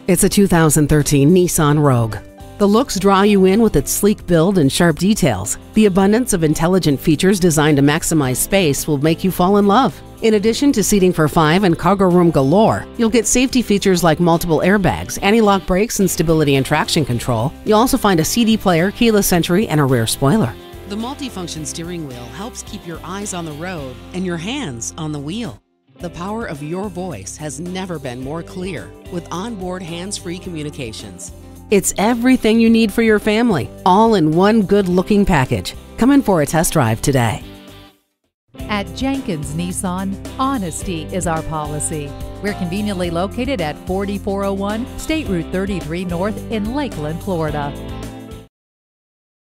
It's a 2013 Nissan Rogue. The looks draw you in with its sleek build and sharp details. The abundance of intelligent features designed to maximize space will make you fall in love. In addition to seating for 5 and cargo room galore, you'll get safety features like multiple airbags, anti-lock brakes, and stability and traction control. You'll also find a CD player, keyless entry, and a rear spoiler. The multifunction steering wheel helps keep your eyes on the road and your hands on the wheel. The power of your voice has never been more clear with onboard hands-free communications. It's everything you need for your family, all in one good-looking package. Come in for a test drive today. At Jenkins Nissan, honesty is our policy. We're conveniently located at 4401 State Route 33 North in Lakeland, Florida.